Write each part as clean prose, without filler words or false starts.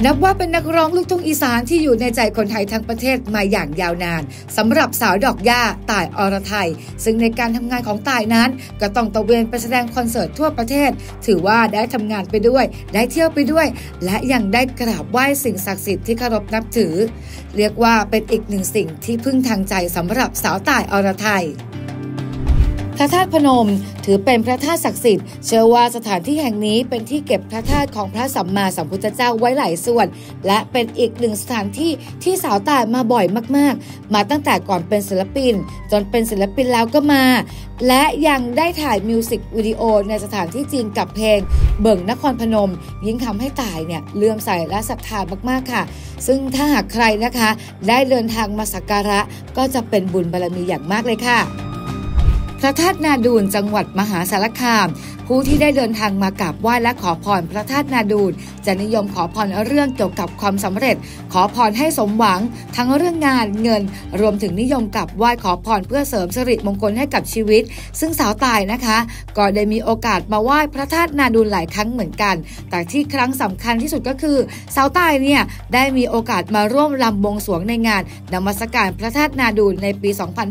นับว่าเป็นนักร้องลูกทุ่งอีสานที่อยู่ในใจคนไทยทั้งประเทศมาอย่างยาวนานสำหรับสาวดอกหญ้าต่ายอรไทยซึ่งในการทำงานของต่ายนั้นก็ต้องตะเวนไปแสดงคอนเสิร์ตทั่วประเทศถือว่าได้ทำงานไปด้วยได้เที่ยวไปด้วยและยังได้กราบไหว้สิ่งศักดิ์สิทธิ์ที่เคารพนับถือเรียกว่าเป็นอีกหนึ่งสิ่งที่พึ่งทางใจสำหรับสาวต่ายอรไทยพระธาตุพนมถือเป็นพระธาตุศักดิ์สิทธิ์เชื่อว่าสถานที่แห่งนี้เป็นที่เก็บพระธาตุของพระสัมมาสัมพุทธเจ้าไว้หลายส่วนและเป็นอีกหนึ่งสถานที่ที่สาวต่ายมาบ่อยมากๆมาตั้งแต่ก่อนเป็นศิลปินจนเป็นศิลปินแล้วก็มาและยังได้ถ่ายมิวสิกวิดีโอในสถานที่จริงกับเพลงเบิ่งนครพนมยิ่งทำให้ต่ายเนี่ยเลื่อมใสและศรัทธามากๆค่ะซึ่งถ้าหากใครนะคะได้เดินทางมาสักการะก็จะเป็นบุญบารมีอย่างมากเลยค่ะพระธาตุนาดูลจังหวัดมหาสารคามผู้ที่ได้เดินทางมากราบไหว้และขอพรพระธาตุนาดูลจะนิยมขอพรเรื่องเกี่ยวกับความสำเร็จขอพรให้สมหวังทั้งเรื่องงานเงินรวมถึงนิยมกราบไหว้ขอพรเพื่อเสริมสิริมงคลให้กับชีวิตซึ่งสาวต่ายนะคะก็ได้มีโอกาสมาไหว้พระธาตุนาดูลหลายครั้งเหมือนกันแต่ที่ครั้งสำคัญที่สุดก็คือสาวต่ายเนี่ยได้มีโอกาสมาร่วมรำบวงสรวงในงานนมัสการพระธาตุนาดูลในปี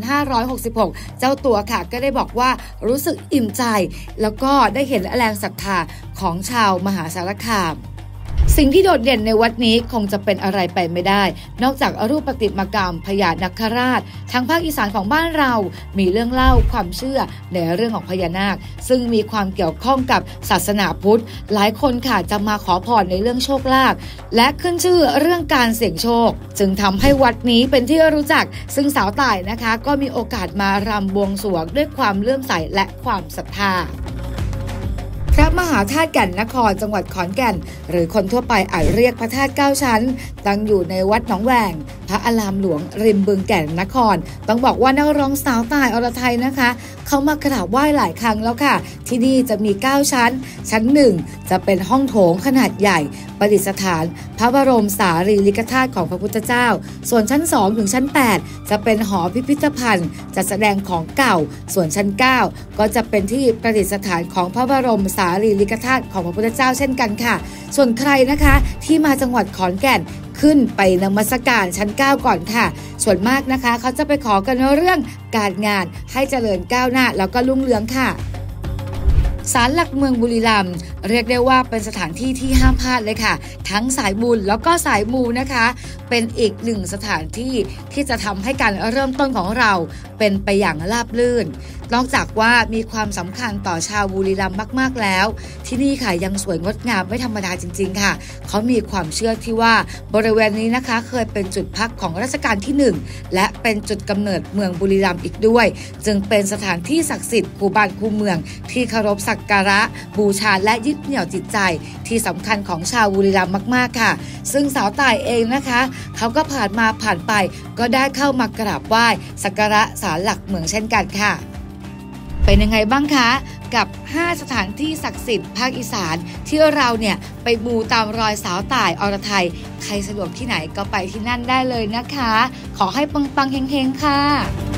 2566 เจ้าตัวค่ะก็ได้บอกว่ารู้สึกอิ่มใจแล้วก็ได้เห็นแรงศรัทธาของชาวมหาสารคามสิ่งที่โดดเด่นในวัดนี้คงจะเป็นอะไรไปไม่ได้นอกจากรูปประติมากรรมพญานาคราชทางภาคอีสานของบ้านเรามีเรื่องเล่าความเชื่อในเรื่องของพญานาคซึ่งมีความเกี่ยวข้องกับศาสนาพุทธหลายคนค่ะจะมาขอพรในเรื่องโชคลาภและขึ้นชื่อเรื่องการเสี่ยงโชคจึงทำให้วัดนี้เป็นที่รู้จักซึ่งสาวต่ายนะคะก็มีโอกาสมารำบวงสรวงด้วยความเลื่อมใสและความศรัทธาพระมหาธาตุแก่นนครจังหวัดขอนแก่นหรือคนทั่วไปอาจเรียกพระธาตุ9ชั้นตั้งอยู่ในวัดหนองแหวงพระอารามหลวงริมบึงแก่นนครต้องบอกว่านักร้องสาวต่ายอรไทยนะคะเขามากราบไหว้หลายครั้งแล้วค่ะที่นี่จะมี9ชั้นชั้น1จะเป็นห้องโถงขนาดใหญ่ประดิษฐานพระบรมสารีริกธาตุของพระพุทธเจ้าส่วนชั้น2ถึงชั้น8จะเป็นหอพิพิธภัณฑ์จัดแสดงของเก่าส่วนชั้น9ก็จะเป็นที่ประดิษฐานของพระบรมสารีริกธาตุของพระพุทธเจ้าเช่นกันค่ะส่วนใครนะคะที่มาจังหวัดขอนแก่นขึ้นไปนมัสการชั้น9ก่อนค่ะส่วนมากนะคะเขาจะไปขอกันเรื่องการงานให้เจริญก้าวหน้าแล้วก็รุ่งเรืองค่ะศาลหลักเมืองบุรีรัมย์เรียกได้ว่าเป็นสถานที่ที่ห้ามพลาดเลยค่ะทั้งสายบุญแล้วก็สายมูนะคะเป็นอีกหนึ่งสถานที่ที่จะทำให้การเริ่มต้นของเราเป็นไปอย่างราบรื่นนอกจากว่ามีความสำคัญต่อชาวบุรีรัมย์มากๆแล้วที่นี่ค่ะยังสวยงดงามไม่ธรรมดาจริงๆค่ะเขามีความเชื่อที่ว่าบริเวณนี้นะคะเคยเป็นจุดพักของรัชกาลที่1และเป็นจุดกำเนิดเมืองบุรีรัมย์อีกด้วยจึงเป็นสถานที่ศักดิ์สิทธิ์คู่บ้านคู่เมืองที่เคารพสักการะบูชาและยึดเหนี่ยวจิตใจที่สำคัญของชาวบุรีรัมย์มากๆค่ะซึ่งสาวต่ายเองนะคะเขาก็ผ่านมาผ่านไปก็ได้เข้ามากราบไหว้สักการะศาลหลักเมืองเช่นกันค่ะเป็นยังไงบ้างคะกับ5สถานที่ศักดิ์สิทธิ์ภาคอีสานที่เราเนี่ยไปมูตามรอยสาวต่ายอรไทยใครสะดวกที่ไหนก็ไปที่นั่นได้เลยนะคะขอให้ปังๆเฮงๆค่ะ